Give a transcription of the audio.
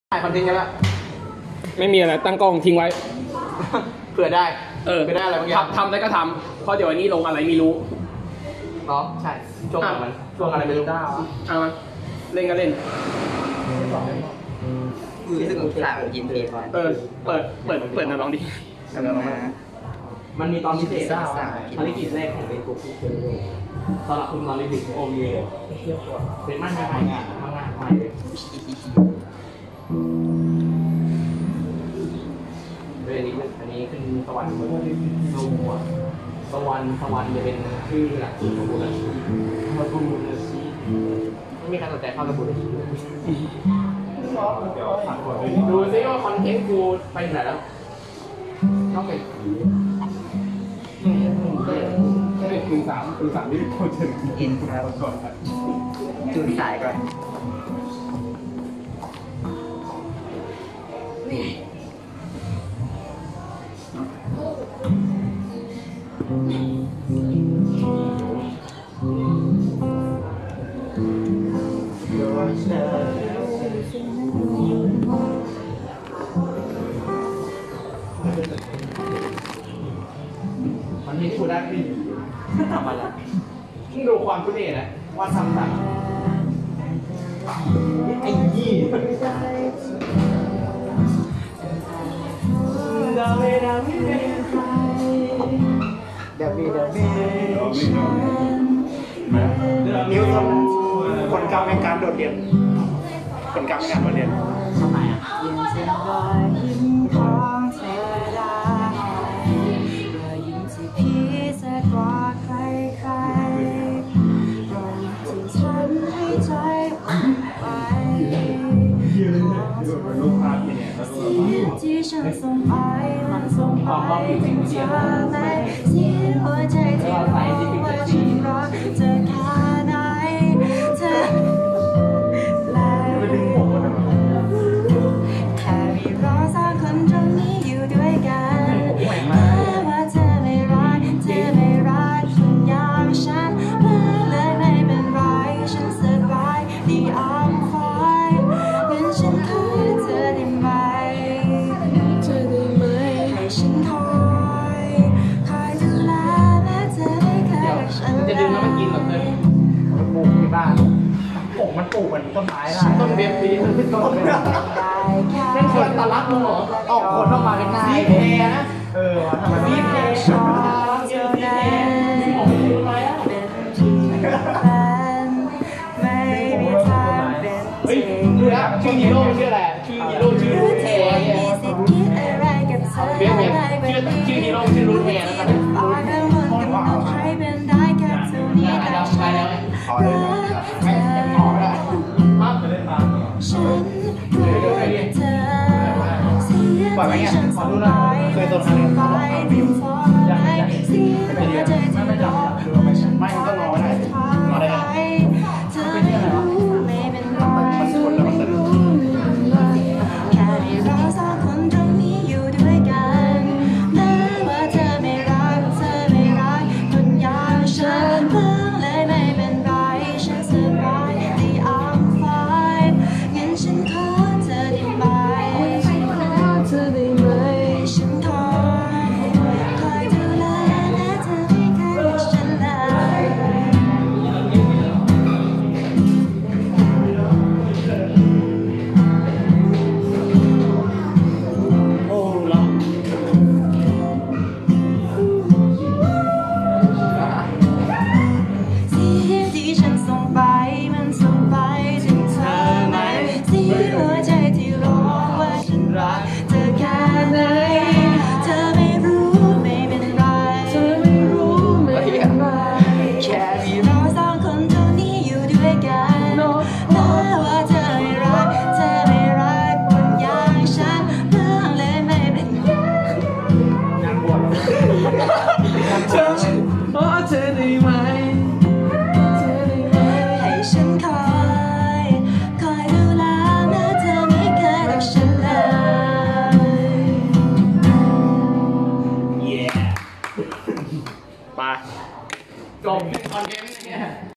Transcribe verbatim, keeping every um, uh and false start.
ถ่ายคอนเทนต์กันละไม่มีอะไรตั้งกล้องทิ้งไว้เผื่อได้เออเผื่อได้อะไรบางอย่างทำได้ก็ทำเพราะเดี๋ยววันนี้ลงอะไรไม่รู้เนาะใช่ช่วงมันช่วงอะไรไม่รู้ได้เอามาเล่นก็เล่นซึ่งถ่ายยินดีก่อนเออเปิดเปิดเปิดนะลองดิกันลองมามันมีตอนพิเศษได้ภารกิจแรกของเฟซบุ๊กที่เคยดูสำหรับคุณตอนเด็กๆโอเยเป็นมั่นไม่งานมั่นงานใหม่เลยอันนี้อันนี้ขึ้นสวรรค์เหมือนโลหัวสวรรค์สวรรค์จะเป็นชื่อหลักของบุรุษมาบุรุษไม่มีใครสนใจเข้ากับบุรุษดูซิว่าคอนเทนต์กูไปไหนแล้วนอกจากคืนสามคืนสามที่โคตรเจ๋งอินครับจุดสายก่อนมันมีกูได้ไม่ดีทำอะไรมึงดูความคุณเอ๋นะว่าทำแบบไอ้ยี่ดาเวดาเวดาเวดาเวนิ้วทำผลกรรมในการโดดเรียนผลกรรมในการโดดเรียนทำไมอ่ะกว่าใครใครรอยที่ฉันให้ใจอุ่นไปที่ฉันส่งไปมันส่งไปถึงเธอไหมเสียงหัวใจที่รู้ว่าฉันรักเธอแค่ไหนเธอและแค่มีเราสองคนตรงนี้อยู่ด้วยกันแม้ว่าเธอไม่รักเธอไม่รักคนอย่างฉันเลยไม่เป็นไรฉันสบายดีอ้อมคอยงั้นฉันขอเธอได้ไหมเธอได้ไหมให้ฉันคอยคอยดูแลแม้เธอไม่เคยรักฉันจะดึงแล้วมันกินแบบเดิมมันปลูกที่บ้านปลูกมันปลูกเหมือนต้นไม้ได้ต้นเบียร์ปีมันเป็นต้นไม่ได้เป็นคนตะลักมึงเหรอออกคนออกมาเป็นซีแพนะเออทำไมซีแพชอบเจอแน่มีหมอเป็นต้นไม้อ่ะเป็นที่แฟนไม่มีทางเป็นเฮ้ยดูนะชื่อฮีโร่ชื่ออะไรชื่อฮีโร่ชื่อรูทแฮร์เนี่ยเบียร์เบียร์ชื่อชื่อฮีโร่ชื่อรูทแฮร์นะครับใครเป็นได้แค่เท่านี้แต่ฉันขอเลยไม่ขอแล้วมากเลยมาฉันรู้ว่าเธอเสียที่ฉันสบายสบายถึงพอไหมเสียหัวใจที่รู้ว่าฉันรัก